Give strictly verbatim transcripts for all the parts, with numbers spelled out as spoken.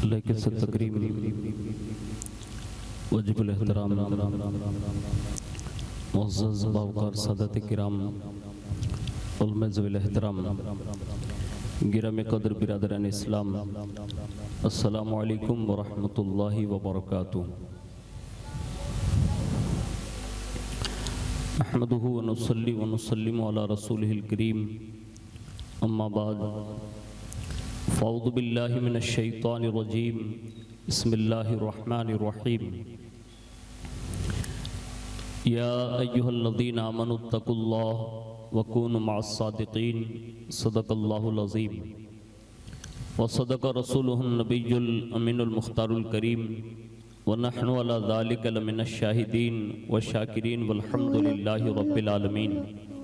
लेकिन से तकरीब वजिबुल एहतराम मुअज़्ज़ज़ बावकार सादत किराम उलमा ज़वील एहतराम गिराम क़द्र बिरादरान इस्लाम अस्सलामु अलैकुम व रहमतुल्लाहि व बरकातुहू। अहमदुहु व नुसल्ली व नुसल्लिमु अला रसूलिहिल करीम अम्मा बाद फ़अऊज़ु बिल्लाहि मिनश शैतानिर रजीम बिस्मिल्लाहिर रहमानिर रहीम। या अय्युहल्लज़ीना आमनुत्तक़ुल्लाह व कूनु मअस्सादिक़ीन सदक़ल्लाहुल अज़ीम व सदक़ रसूलुहुन नबियुल अमीनुल मुख्तारुल करीम व नहनु अला ज़ालिका लमिनश शाहिदीन व शाकिरीन वल्हम्दुलिल्लाहि रब्बिल आलमीन।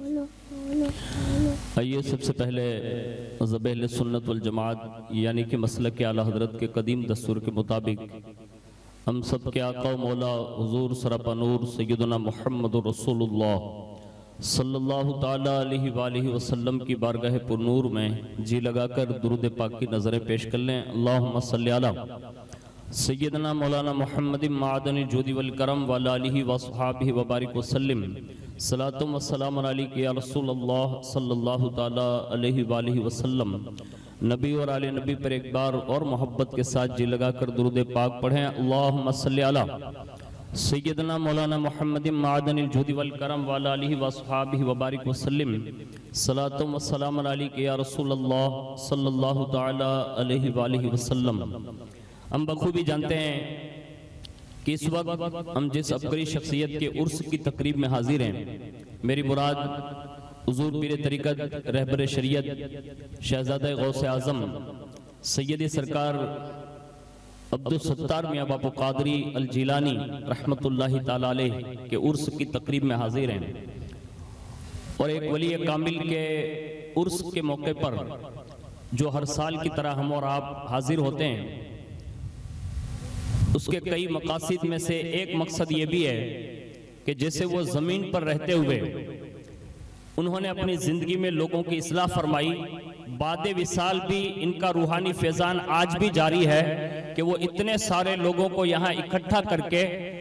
आइए सबसे पहले मज़हब अहले सुन्नत वल जमात यानी कि मसलक आला हज़रत के कदीम दस्तूर के मुताबिक हम सब के आका व मौला हुज़ूर सरापा नूर सय्यदना मुहम्मदुर रसूलुल्लाह सल्लल्लाहु ताला अलैहि वालिहि वसल्लम की बारगाह पुरनूर में जी लगाकर दुरूद पाक की नज़रें पेश कर लें। अल्लाहुम्मा सल्लि अला सय्यदना मौलाना मुहम्मद मादनी जोदी वल करम व अला आलिहि व अस्हाबिहि व बारिक वसल्लम सलातुम व सलाम अलैका या रसूल अल्लाह सल्लल्लाहु ताला अलैहि वालिहि वसल्लम। नबी और आले नबी पर एक बार और मोहब्बत के साथ जी लगाकर दुरूद पाक पढ़ें। अल्लाहुम्मा सल्लि अला सय्यदना मौलाना मुहम्मद मादनी जोदी वल करम व अला आलिहि व अस्हाबिहि व बारिक वसल्लम सलातुम व सलाम अलैका या रसूल अल्लाह सल्लल्लाहु ताला अलैहि वालिहि वसल्लम। हम बखूबी जानते हैं कि इस वक्त हम जिस अबकरी शख्सियत के उर्स की तकरीब में हाजिर हैं, मेरी मुराद हुज़ूर पीर तरीक़त रहबर शरीयत शहज़ादा गौस आज़म सैयद सरकार अब्दुल सत्तार मियां बापू कादरी अल जिलानी रहमतुल्लाहि ताला अलैह के उर्स की तकरीब में हाजिर हैं। और एक वली कामिल के उर्स के मौके पर जो हर साल की तरह हम और आप हाजिर होते हैं, उसके कई मकासद में से एक मकसद ये भी है कि जैसे वो ज़मीन पर रहते हुए उन्होंने अपनी ज़िंदगी में लोगों की इस्लाह फरमाई, बादे विसाल भी इनका रूहानी फैज़ान आज भी जारी है कि वो इतने सारे लोगों को यहाँ इकट्ठा करके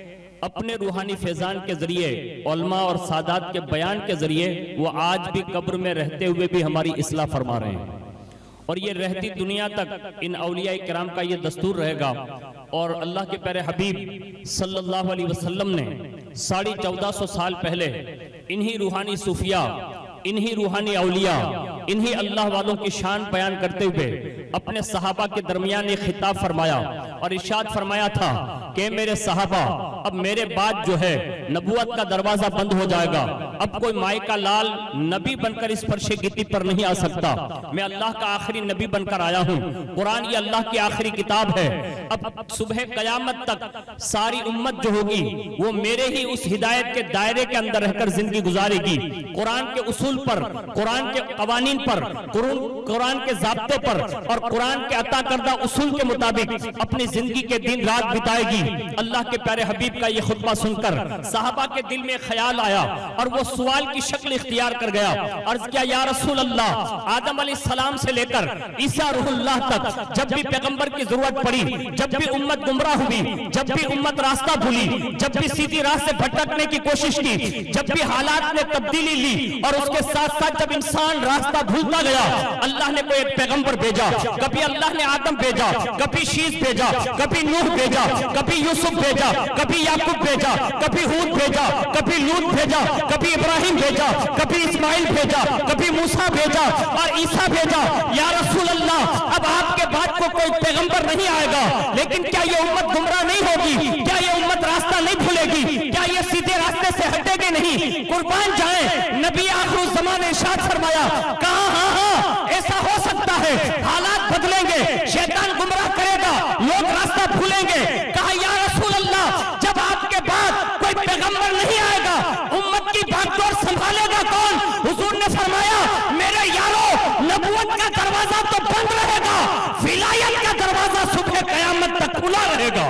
अपने रूहानी फैज़ान के ज़रिए उलमा और सादात के बयान के ज़रिए वो आज भी कब्र में रहते हुए भी हमारी इस्लाह फरमा रहे हैं। और ये रहती दुनिया तक इन औलिया किराम का ये दस्तूर रहेगा। और अल्लाह के प्यारे हबीब सल्लल्लाहु अलैहि वसल्लम ने साढ़े चौदह सौ साल पहले इन्हीं रूहानी सूफिया, इन्हीं रूहानी औलिया, इन्हीं अल्लाह वालों की शान बयान करते हुए अपने सहाबा के दरमियान एक खिताब फरमाया और इरशाद फरमाया था कि मेरे सहाबा, अब मेरे बाद जो है नबुवत का दरवाजा बंद हो जाएगा, अब कोई माई का लाल नबी बनकर इस फर्शे गिट्टी पर नहीं आ सकता। मैं अल्लाह का आखिरी नबी बनकर आया हूँ, कुरान ये अल्लाह की आखिरी किताब है। अब सुबह कयामत तक सारी उम्मत जो होगी वो मेरे ही उस हिदायत के दायरे के अंदर रहकर जिंदगी गुजारेगी। कुरान के उसूल पर, कुरान के कवानीन पर, कुरान के ज़ाब्ते पर और कुरान के अता करदा उसूल के मुताबिक अपनी जिंदगी के दिन रात बिताएगी। अल्लाह के प्यारे हबीब का ये खुतबा सुनकर सहाबा के दिल में ख्याल आया और वो सवाल की शक्ल इख्तियार कर गया। अर्ज किया, या रसूल अल्लाह, आदम अलैहिस्सलाम से लेकर ईसा रूहुल्लाह तक जब भी पैगंबर की जरूरत पड़ी, जब भी उम्मत गुमराह हुई, जब भी उम्मत रास्ता भूली, जब भी सीधी राह से भटकने की कोशिश की, जब भी हालात ने तब्दीली ली और उसके साथ साथ जब इंसान रास्ता भूलता गया, अल्लाह ने कोई एक पैगंबर भेजा। कभी अल्लाह ने आदम भेजा, कभी शीश भेजा, कभी नूह भेजा, कभी यूसुफ भेजा, कभी याकूब भेजा, कभी हूद भेजा, कभी लूत भेजा, कभी इब्राहिम भेजा, कभी इस्माइल भेजा, कभी मूसा भेजा और ईसा भेजा। या रसूल अल्लाह, अब आपके बाद को कोई पैगंबर नहीं आएगा, लेकिन क्या ये उम्मत गुमराह नहीं होगी? क्या ये उम्मत रास्ता नहीं भूलेगी? क्या ये सीधे रास्ते से हटेगी नहीं? कुर्बान जाए, नबी आखिर ज़मान ने इरशाद फरमाया, कहा हाँ हाँ ऐसा हो सकता है, हालात बदलेंगे, शैतान गुमराह करेगा, लोग रास्ता भूलेंगे। कहा, या रसूल अल्लाह, जब आपके बाद कोई पैगंबर नहीं आएगा, उम्मत की भागदौड़ संभालेगा कौन? हुजूर ने फरमाया, मेरे यारों, नबुवत का दरवाजा तो बंद रहेगा, विलायत का दरवाजा सुबह कयामत तक खुला रहेगा।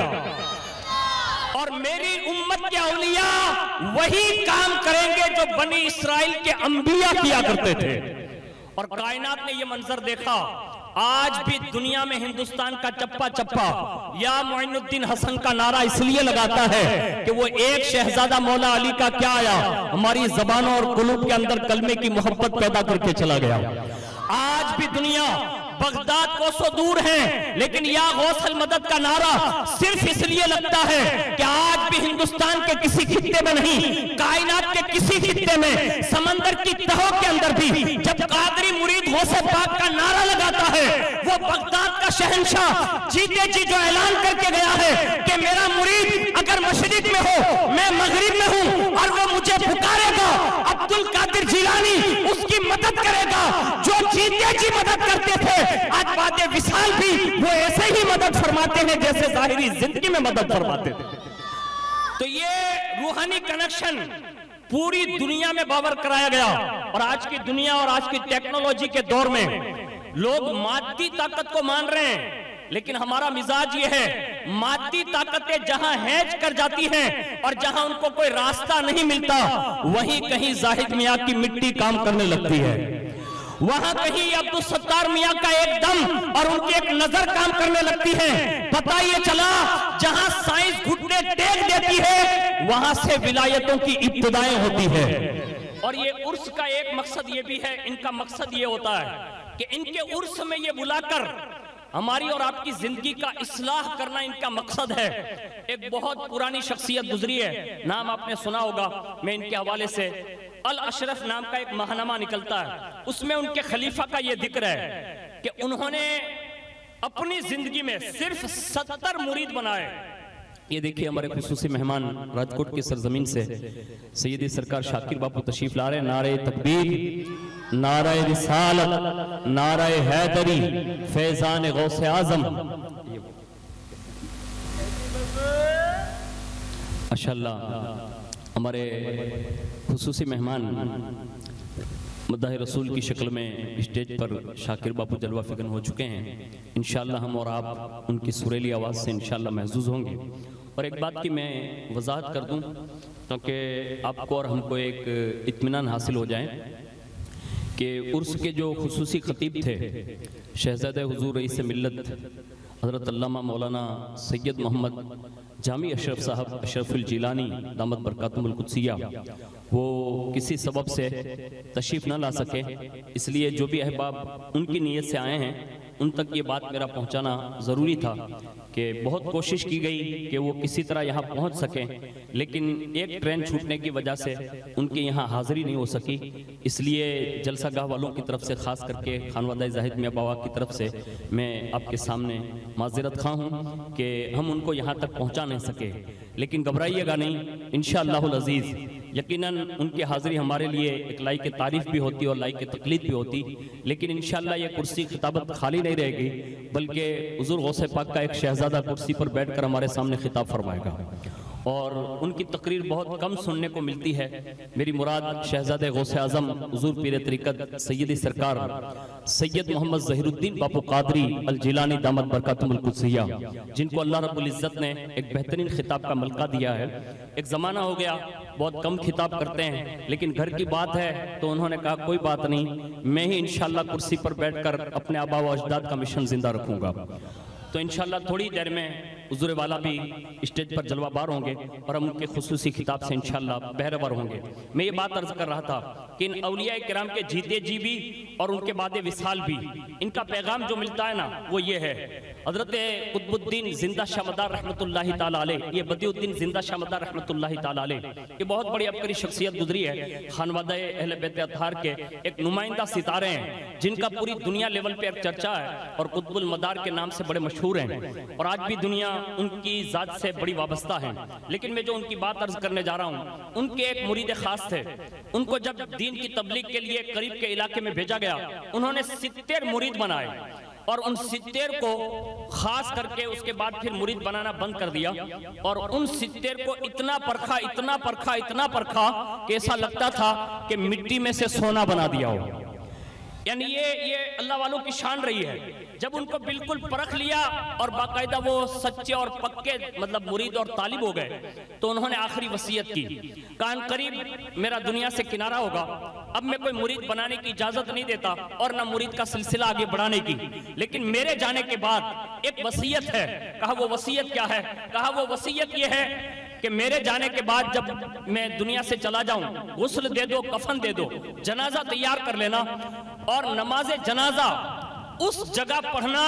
और मेरी उम्मत के औलिया वही काम करेंगे जो बनी इस्राइल के अंबिया किया करते थे। और कायनात ने यह मंजर देखा आज भी दुनिया में हिंदुस्तान का चप्पा चप्पा या मोइनुद्दीन हसन का नारा इसलिए लगाता है कि वो एक शहजादा मौला अली का क्या आया, हमारी जबानों और कुलूब के अंदर कलमे की मोहब्बत पैदा करके चला गया। आज भी दुनिया बगदाद को सौ दूर है, लेकिन या गौसल मदद का नारा सिर्फ इसलिए लगता है कि आज भी हिंदुस्तान के किसी खित्ते में नहीं, कायनात के किसी खित्ते में, समंदर की तहों के अंदर भी जब कादरी मुरीद गौसे पाक का नारा लगाता है, वो बगदाद का शहंशाह जीते जी जो ऐलान करके गया है कि मेरा मुरीद अगर मशरिक में हो, मैं मगरिब में हूं और वो मुझे पुकारेगा, अब्दुल कादिर जिलानी उसकी मदद करेगा। जो जीते जी मदद करते थे, आज बादे विसाल भी वो ऐसे ही मदद फरमाते हैं जैसे जाहिरी जिंदगी में मदद फरमाते थे। तो ये रूहानी कनेक्शन पूरी दुनिया में बावर कराया गया। और आज की दुनिया और आज की टेक्नोलॉजी के दौर में लोग मादी ताकत को मान रहे हैं, लेकिन हमारा मिजाज ये है, मादी ताकतें जहां हैज कर जाती हैं और जहां उनको कोई रास्ता नहीं मिलता, वहीं कहीं जाहिद मियां की मिट्टी काम करने लगती है, वहां कहीं अब्दुल सत्तार मियां का एक दम और उनकी एक नजर काम करने लगती है। पता ये चला जहां साइंस घुटने टेक देती है, वहां से विलायतों की इब्तिदाएं होती है। और ये उर्स का एक मकसद ये भी है, इनका मकसद ये होता है कि इनके उर्स में ये बुलाकर हमारी और आपकी जिंदगी का इस्लाह करना इनका मकसद है। एक बहुत पुरानी शख्सियत गुजरी है, नाम आपने सुना होगा, मैं इनके हवाले से अल अशरफ नाम का एक महानामा निकलता है, उसमें उनके खलीफा का यह जिक्र है कि उन्होंने अपनी जिंदगी में सिर्फ सत्तर मुरीद बनाए। ये देखिए हमारे खुसूसी मेहमान राजकोट की सरजमीन से सैयदी सरकार शाकिर बापू तशरीफ ला रहे हैं। नारे तकबीर, नारे रिसालत, नारे हैदरी, फैजान गौसे आजम। माशाअल्लाह हमारे खुसूसी मेहमान मद्दाह रसूल की शक्ल में स्टेज पर शाकिर बापू जलवा फिगन हो चुके हैं। इंशाअल्लाह हम और आप उनकी सुरीली आवाज़ से इंशाअल्लाह महसूस होंगे। और एक बात की मैं वजाहत कर दूं ताकि आपको और हमको एक इत्मीनान हासिल हो जाए कि उर्स के जो खुसूसी खतीब थे शहज़ादे हुजूर रईस मिल्लत हज़रत अल्लामा मौलाना सैयद मोहम्मद जामी अशरफ साहब अशरफुल जिलानी दामत बरकातुहुल कुद्सिया, वो किसी सबब से तशरीफ़ न ला सके, इसलिए जो भी अहबाब उनकी नीयत से आए हैं उन तक ये बात मेरा पहुंचाना ज़रूरी था कि बहुत कोशिश की गई कि वो किसी तरह यहाँ पहुँच सकें, लेकिन एक ट्रेन छूटने की वजह से उनके यहाँ हाज़िरी नहीं हो सकी। इसलिए जलसागाह वालों की तरफ से ख़ास करके खानवादा जाहिद मियां बाबा की तरफ से मैं आपके सामने माज़रत खा हूँ कि हम उनको यहाँ तक पहुँचा नहीं सके, लेकिन घबराइएगा नहीं, इंशाअल्लाहुल अज़ीज़ यकीनन उनकी हाज़िरी हमारे लिए एक लाइक के तारीफ़ भी होती और लाइक के तकलीद भी होती, लेकिन इंशाअल्लाह ये कुर्सी खिताबत खाली नहीं रहेगी, बल्कि हुज़ूर गौसे पाक का एक शहज़ादा कुर्सी पर बैठकर हमारे सामने खिताब फरमाएगा। और उनकी तकरीर बहुत कम सुनने को मिलती है। मेरी मुराद शहज़ादे गौसे आज़म हुज़ूर पीर तरीक़त सैयदी सरकार सैयद मोहम्मद ज़हीरुद्दीन बापू कादरी अल जिलानी दामत बरकातुहुल कुद्सिया, जिनको अल्लाह रब्बुल इज़्ज़त ने एक बेहतरीन खिताब का मलका दिया है। एक ज़माना हो गया बहुत कम खिताब करते हैं, लेकिन घर की बात है तो उन्होंने कहा कोई बात नहीं, मैं ही इंशाअल्लाह कुर्सी पर बैठकर अपने आबा व अजदाद का मिशन जिंदा रखूंगा। तो इंशाअल्लाह थोड़ी देर में हुज़ूर वाला भी स्टेज पर जलवाबार होंगे और हम उनके खुसूसी खिताब से इंशाअल्लाह बहरवर होंगे। मैं ये बात अर्ज कर रहा था कि इन औलिया किराम के जीते जी भी और उनके बाद विसाल भी इनका पैगाम जो मिलता है ना वो ये है। हज़रत कुतुबुद्दीन जिंदा शामदार रहमतुल्लाहि ताला अलैह, ये बदिउद्दीन जिंदा शामदार रहमतुल्लाहि ताला अलैह, ये बहुत बड़ी अबकरी शख्सियत गुजरी है, खानवादा अहले बैत अतहार के एक नुमाइंदा सितारे हैं जिनका पूरी दुनिया लेवल पे एक चर्चा है और कुतुबुल मदार के नाम से बड़े मशहूर हैं और आज भी दुनिया उनकी जात से बड़ी वाबस्ता है। लेकिन मैं जो उनकी बात अर्ज करने जा रहा हूँ, उनके एक मुरीद खास थे, उनको जब दीन की तबलीग के लिए करीब के इलाके में भेजा गया, उन्होंने सित्तेर मुरीद बनाए और उन सित्तेर को खास करके उसके बाद फिर मुरीद बनाना बंद कर दिया और उन सित्तेर को इतना परखा इतना परखा इतना परखा कि ऐसा लगता था कि मिट्टी में से सोना बना दिया हो। यानी ये ये अल्लाह वालों की शान रही है। जब उनको बिल्कुल परख लिया और बाकायदा वो सच्चे और पक्के मतलब मुरीद और तालिब हो गए, तो उन्होंने आखिरी वसीयत की, कान करीब मेरा दुनिया से किनारा होगा, अब मैं कोई मुरीद बनाने की इजाजत नहीं देता और ना मुरीद का सिलसिला आगे बढ़ाने की, लेकिन मेरे जाने के बाद एक वसीयत है। कहा वो वसीयत क्या है? कहा वो वसीयत ये है कि मेरे जाने के बाद जब मैं दुनिया से चला जाऊं, गुस्ल दे दो, कफन दे दो, जनाजा तैयार कर लेना और नमाज जनाजा उस जगह पढ़ना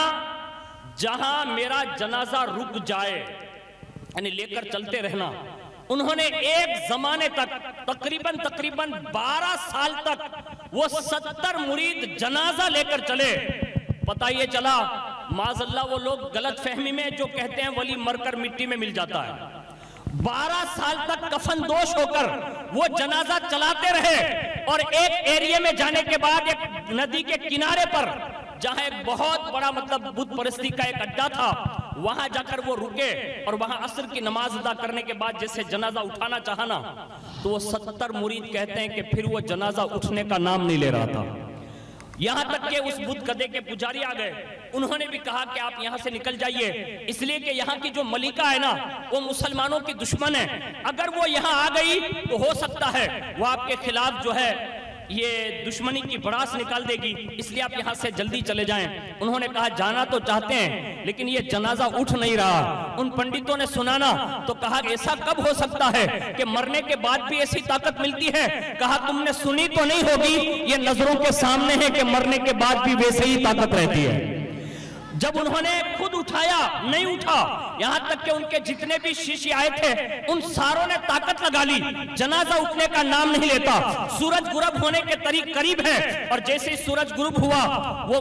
जहां मेरा जनाजा रुक जाए, यानी लेकर चलते रहना। उन्होंने एक जमाने तक तकरीबन तकरीबन बारह साल तक वो सत्तर मुरीद जनाजा लेकर चले। पता ये चला माज़अल्लाह वो लोग गलत फहमी में जो कहते हैं वली मरकर मिट्टी में मिल जाता है, बारह साल तक कफन दोष होकर वो जनाजा चलाते रहे और एक एरिया में जाने के बाद एक नदी के किनारे पर जहां एक बहुत बड़ा मतलब बुत परस्ती का एक अड्डा था, वहां जाकर वो रुके और वहां असर की नमाज अदा करने के बाद जैसे जनाजा उठाना चाहा ना, तो वो सत्तर मुरीद कहते हैं कि फिर वो जनाजा उठने का नाम नहीं ले रहा था। यहां तक के उस बुत गधे के पुजारी आ गए, उन्होंने भी कहा कि आप यहां से निकल जाइए, इसलिए कि यहां की जो मलिका है ना वो मुसलमानों की दुश्मन है, अगर वो यहां आ गई तो हो सकता है वो आपके खिलाफ जो है ये दुश्मनी की भड़ास निकाल देगी, इसलिए आप यहां से जल्दी चले जाएं। उन्होंने कहा जाना तो चाहते हैं लेकिन ये जनाजा उठ नहीं रहा। उन पंडितों ने सुनाना तो कहा ऐसा कब हो सकता है कि मरने के बाद भी ऐसी ताकत मिलती है? कहा तुमने सुनी तो नहीं होगी, ये नजरों के सामने है कि मरने के बाद भी वैसे ही ताकत रहती है। जब उन्होंने खुद उठाया नहीं उठा, यहां तक कि उनके जितने भी शिष्य आए थे उन सारों ने ताकत लगा ली, जनाजा उठने का नाम नहीं लेता। सूरज गुरूब होने के तरीक करीब है और जैसे ही सूरज गुरूब हुआ वो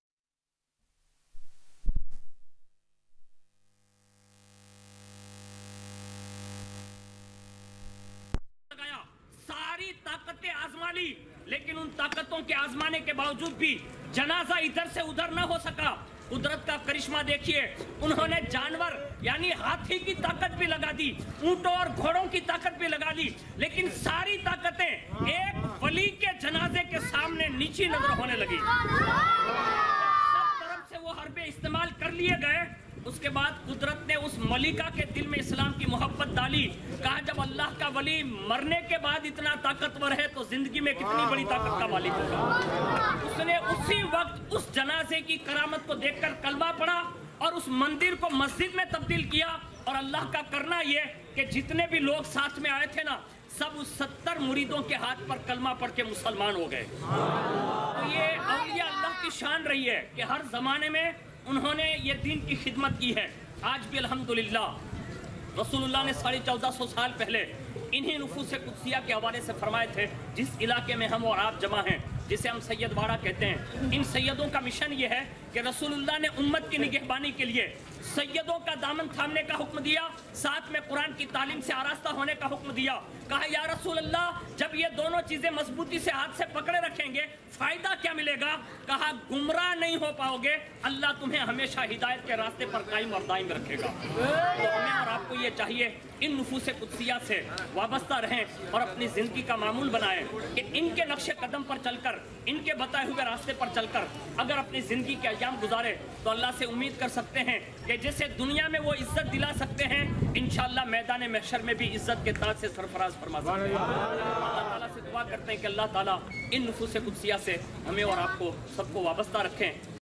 सारी ताकतें आजमा ली, लेकिन उन ताकतों के आजमाने के बावजूद भी जनाजा इधर से उधर न हो सका। कुदरत का करिश्मा देखिए, उन्होंने जानवर यानी हाथी की ताकत भी लगा दी, ऊंटों और घोड़ों की ताकत भी लगा दी, लेकिन सारी ताकतें एक वली के जनाजे के सामने नीची नजर होने लगी। सब तरफ से वो हरबे इस्तेमाल कर लिए गए। उसके बाद कुदरत ने उस मलिका के दिल में इस्लाम की मोहब्बत डाली। कहा जब अल्लाह का वली मरने के बाद इतना ताकतवर है तो जिंदगी में कितनी बड़ी ताकत का मालिक होगा। उसने उसी वक्त उस जनाजे की करामत को देखकर कलमा पढ़ा और उस मंदिर को मस्जिद में तब्दील किया। और अल्लाह का करना ये कि जितने भी लोग साथ में आए थे ना, सब उस सत्तर मुरीदों के हाथ पर कलमा पढ़ के मुसलमान हो गए। तो ये औलिया अल्लाह की शान रही है कि हर जमाने में उन्होंने ये दीन की खिदमत की है। आज भी अल्हम्दुलिल्लाह रसूलुल्लाह ने साढ़े चौदह सौ साल पहले इन्हीं नुफूस कुदसिया के हवाले से फरमाए थे, जिस इलाके में हम और आप जमा हैं, जिसे हम सैयद वाड़ा कहते हैं, इन सैयदों का मिशन ये है कि रसूलुल्लाह ने उम्मत की निगहबानी के लिए सैयदों का दामन थामने का हुक्म दिया, साथ में कुरान की तालीम से आरास्ता होने का हुक्म दिया। कहा या रसूल अल्लाह, जब ये दोनों चीजें मजबूती से हाथ से पकड़े रखेंगे फायदा क्या मिलेगा? कहा गुमराह नहीं हो पाओगे, अल्लाह तुम्हें हमेशा हिदायत के रास्ते पर कायम और दायम रखेगा। तो हमें और आपको ये चाहिए इन नुफूस कुदसिया से वाबस्ता रहें और अपनी जिंदगी का मामूल बनाएं कि इनके नक्शे कदम पर चलकर, इनके बताए हुए रास्ते पर चलकर अगर अपनी जिंदगी के अयाम गुजारे तो अल्लाह से उम्मीद कर सकते हैं कि जैसे दुनिया में वो इज्जत दिला सकते हैं, इंशाअल्लाह मैदान महशर में भी इज्जत के ताज से सरफराज फरमा सकते हैं। अल्लाह ताला से दुआ करते हैं कि अल्लाह ताला इन नुफूस कुदसिया से हमें और आपको सबको वाबस्ता रखें।